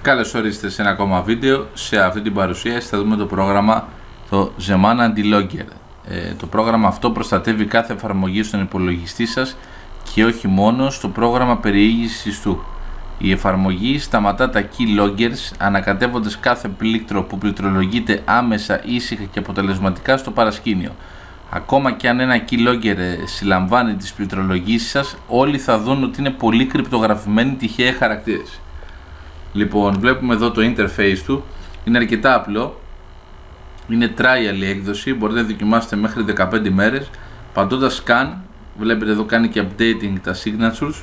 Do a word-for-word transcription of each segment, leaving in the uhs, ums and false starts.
Καλώς ορίστε σε ένα ακόμα βίντεο. Σε αυτή την παρουσίαση θα δούμε το πρόγραμμα το Zemana Anti-Logger. Ε, το πρόγραμμα αυτό προστατεύει κάθε εφαρμογή στον υπολογιστή σας και όχι μόνο στο πρόγραμμα περιήγησης του. Η εφαρμογή σταματά τα keyloggers ανακατεύοντας κάθε πλήκτρο που πληκτρολογείται άμεσα, ήσυχα και αποτελεσματικά στο παρασκήνιο. Ακόμα και αν ένα keylogger συλλαμβάνει τις πληκτρολογήσεις σας, όλοι θα δουν ότι είναι πολύ κρυπτογραφημένοι τυχαίοι χαρακτήρες. Λοιπόν, βλέπουμε εδώ το interface του, είναι αρκετά απλό, είναι trial η έκδοση, μπορείτε να δοκιμάσετε μέχρι δεκαπέντε μέρες, πατώντας scan, βλέπετε εδώ κάνει και updating τα signatures,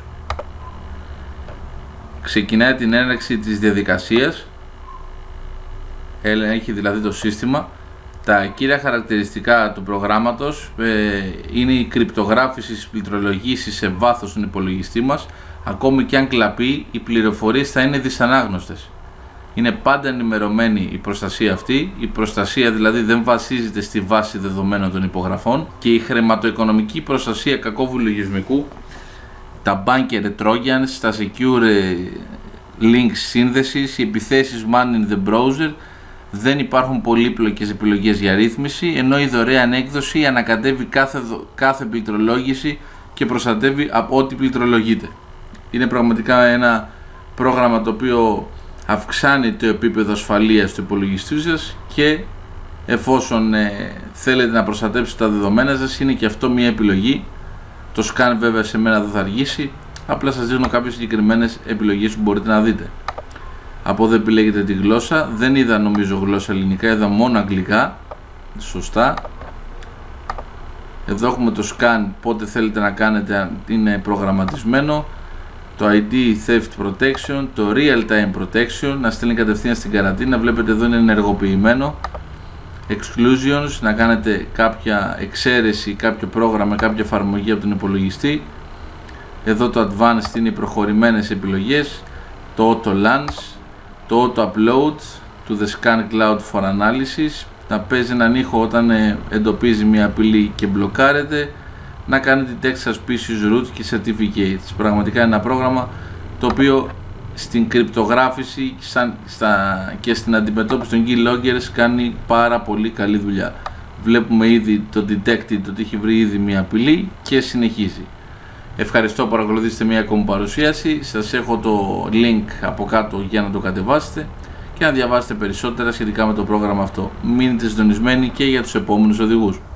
ξεκινάει την έναρξη της διαδικασίας, έχει δηλαδή το σύστημα. Τα κύρια χαρακτηριστικά του προγράμματος ε, είναι η κρυπτογράφηση της πληκτρολογήσης σε βάθος στον υπολογιστή μας. Ακόμη και αν κλαπεί, οι πληροφορίες θα είναι δυσανάγνωστες. Είναι πάντα ενημερωμένη η προστασία αυτή. Η προστασία δηλαδή δεν βασίζεται στη βάση δεδομένων των υπογραφών και η χρηματοοικονομική προστασία κακόβουλου λογισμικού, τα banker trojans, τα secure links σύνδεσης, οι επιθέσεις man in the browser. Δεν υπάρχουν πολύπλοκες επιλογές για ρύθμιση, ενώ η δωρεάν έκδοση ανακατεύει κάθε, κάθε πληκτρολόγηση και προστατεύει από ό,τι πληκτρολογείται. Είναι πραγματικά ένα πρόγραμμα το οποίο αυξάνει το επίπεδο ασφαλείας του υπολογιστή σας και εφόσον ε, θέλετε να προστατεύσετε τα δεδομένα σας, είναι και αυτό μια επιλογή. Το scan βέβαια σε μένα δεν θα αργήσει, απλά σας δίνω κάποιες συγκεκριμένες επιλογές που μπορείτε να δείτε. Από εδώ επιλέγετε τη γλώσσα, δεν είδα νομίζω γλώσσα ελληνικά, είδα μόνο αγγλικά, σωστά. Εδώ έχουμε το scan, πότε θέλετε να κάνετε, αν είναι προγραμματισμένο, το άι ντι Theft Protection, το Real Time Protection, να στέλνει κατευθείαν στην καραντίνα, βλέπετε εδώ είναι ενεργοποιημένο. Exclusions, να κάνετε κάποια εξαίρεση, κάποιο πρόγραμμα, κάποια εφαρμογή από τον υπολογιστή. Εδώ το Advanced είναι οι προχωρημένες επιλογές, το Auto Launch, το Auto Upload to the Scan Cloud for Analysis, να παίζει έναν ήχο όταν ε, εντοπίζει μια απειλή και μπλοκάρεται, να κάνετε Text Suspicious Root και Certificates. Πραγματικά είναι ένα πρόγραμμα το οποίο στην κρυπτογράφηση σαν, στα, και στην αντιμετώπιση των keyloggers κάνει πάρα πολύ καλή δουλειά. Βλέπουμε ήδη το Detected ότι έχει βρει ήδη μια απειλή και συνεχίζει. Ευχαριστώ που παρακολουθήσετε μια ακόμη παρουσίαση. Σας έχω το link από κάτω για να το κατεβάσετε και να διαβάσετε περισσότερα σχετικά με το πρόγραμμα αυτό. Μείνετε συντονισμένοι και για τους επόμενους οδηγούς.